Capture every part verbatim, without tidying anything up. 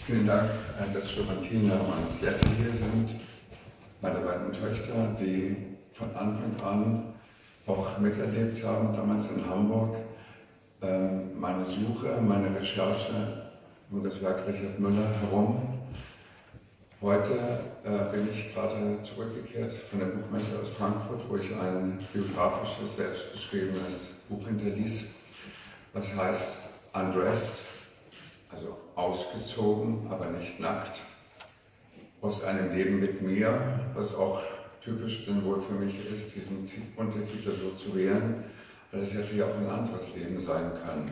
Vielen Dank, dass Florentina und Jette hier sind, meine beiden Töchter, die von Anfang an auch miterlebt haben, damals in Hamburg, meine Suche, meine Recherche um das Werk Richard Müller herum. Heute äh, bin ich gerade zurückgekehrt von der Buchmesse aus Frankfurt, wo ich ein biografisches, selbstgeschriebenes Buch hinterließ, was heißt Undressed, also ausgezogen, aber nicht nackt, aus einem Leben mit mir, was auch typisch denn wohl für mich ist, diesen Untertitel so zu wählen, weil es hätte ja auch ein anderes Leben sein können.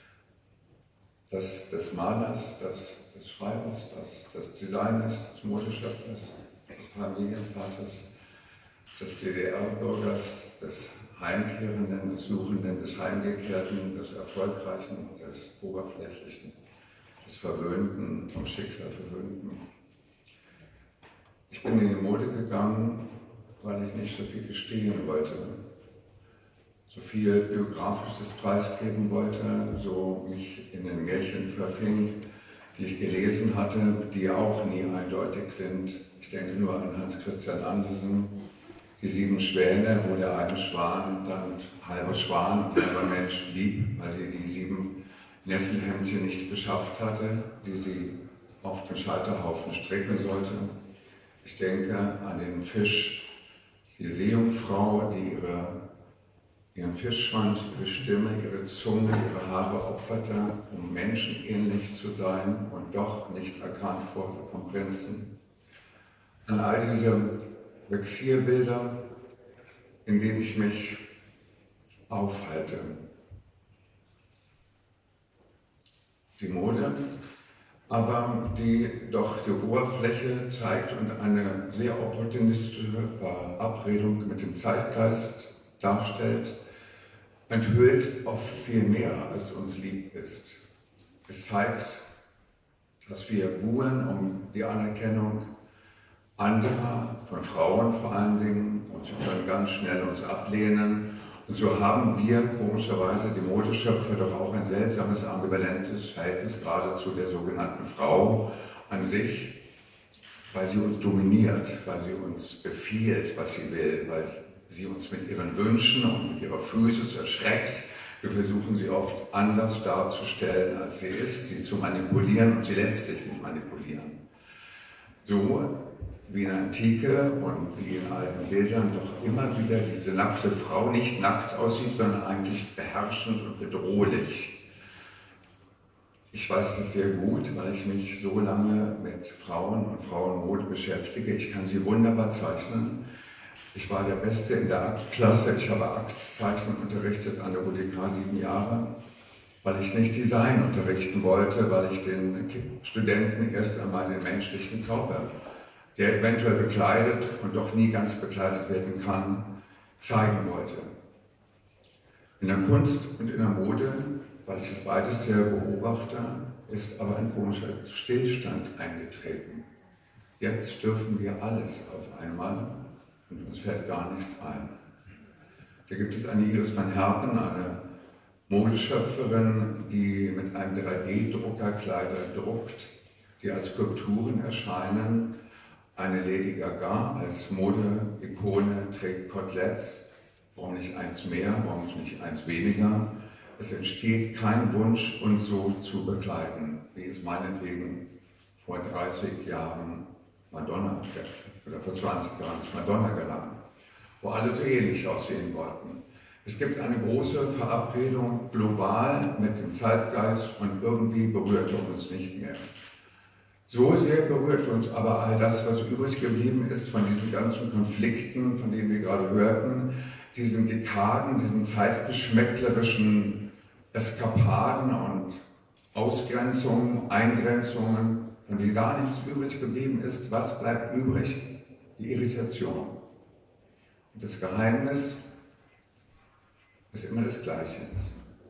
Das des Malers, das des Schreibers, das des Designers, des Modeschöpfers, des Familienvaters, des D D R-Bürgers, des Heimkehrenden, des Suchenden, des Heimgekehrten, des Erfolgreichen, des Oberflächlichen, des Verwöhnten, vom Schicksal Verwöhnten. Ich bin in die Mode gegangen, weil ich nicht so viel gestehen wollte, so viel Biografisches preisgeben wollte, so mich in den Märchen verfing, die ich gelesen hatte, die auch nie eindeutig sind. Ich denke nur an Hans Christian Andersen, die sieben Schwäne, wo der eine Schwan dann halber Schwan und halber Mensch blieb, weil sie die sieben Nesselhemdchen nicht beschafft hatte, die sie auf dem Scheiterhaufen stricken sollte. Ich denke an den Fisch, die Seejungfrau, die ihre ihren Fischschwanz, ihre Stimme, ihre Zunge, ihre Haare opferte, um menschenähnlich zu sein und doch nicht erkannt wurde vom Prinzen. An all diese Vexierbilder, in denen ich mich aufhalte. Die Mode, aber die doch die Oberfläche zeigt und eine sehr opportunistische Verabredung mit dem Zeitgeist darstellt, enthüllt oft viel mehr, als uns lieb ist. Es zeigt, dass wir buhlen um die Anerkennung anderer, von Frauen vor allen Dingen, und sie können ganz schnell uns ablehnen. Und so haben wir komischerweise, die Modeschöpfer, doch auch ein seltsames, ambivalentes Verhältnis gerade zu der sogenannten Frau an sich, weil sie uns dominiert, weil sie uns befiehlt, was sie will, weil sie uns mit ihren Wünschen und mit ihrer Physis erschreckt. Wir versuchen sie oft anders darzustellen, als sie ist, sie zu manipulieren, und sie lässt sich nicht manipulieren. So wie in der Antike und wie in alten Bildern doch immer wieder diese nackte Frau nicht nackt aussieht, sondern eigentlich beherrschend und bedrohlich. Ich weiß das sehr gut, weil ich mich so lange mit Frauen und Frauenmode beschäftige. Ich kann sie wunderbar zeichnen. Ich war der Beste in der Aktklasse. Ich habe Aktzeichnen unterrichtet an der U D K sieben Jahre, weil ich nicht Design unterrichten wollte, weil ich den Studenten erst einmal den menschlichen Körper, der eventuell bekleidet und doch nie ganz bekleidet werden kann, zeigen wollte. In der Kunst und in der Mode, weil ich es beides sehr beobachte, ist aber ein komischer Stillstand eingetreten. Jetzt dürfen wir alles auf einmal. Und uns fällt gar nichts ein. Da gibt es eine Iris van Herpen, eine Modeschöpferin, die mit einem drei D Drucker Kleider druckt, die als Skulpturen erscheinen. Eine Lady Gaga als Mode-Ikone trägt Kotelettes. Warum nicht eins mehr, warum nicht eins weniger? Es entsteht kein Wunsch, uns so zu bekleiden, wie es meinetwegen vor dreißig Jahren Madonna, oder vor zwanzig Jahren ist Madonna gelang, wo alle so ähnlich aussehen wollten. Es gibt eine große Verabredung global mit dem Zeitgeist und irgendwie berührt er uns nicht mehr. So sehr berührt uns aber all das, was übrig geblieben ist von diesen ganzen Konflikten, von denen wir gerade hörten, diesen Dekaden, diesen zeitgeschmäcklerischen Eskapaden und Ausgrenzungen, Eingrenzungen, von denen gar nichts übrig geblieben ist. Was bleibt übrig? Die Irritation. Und das Geheimnis ist immer das Gleiche ist.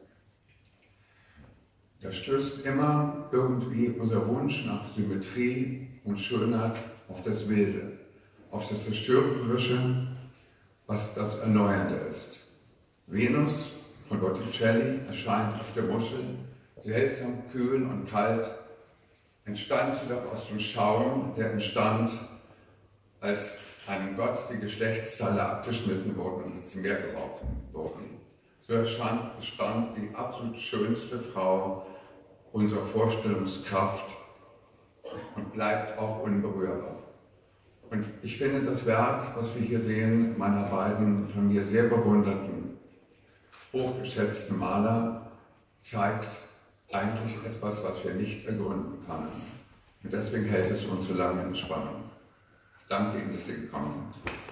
Da stößt immer irgendwie unser Wunsch nach Symmetrie und Schönheit auf das Wilde, auf das Zerstörerische, was das Erneuernde ist. Venus von Botticelli erscheint auf der Muschel, seltsam kühl und kalt, entstand sie doch aus dem Schaum, der entstand, als einem Gott die Geschlechtsteile abgeschnitten wurden und ins Meer geworfen wurden. So erstand, bestand die absolut schönste Frau unserer Vorstellungskraft und bleibt auch unberührbar. Und ich finde das Werk, was wir hier sehen, meiner beiden von mir sehr bewunderten, hochgeschätzten Maler, zeigt eigentlich etwas, was wir nicht ergründen können. Und deswegen hält es uns so lange in Spannung. Ich danke Ihnen, dass Sie gekommen sind.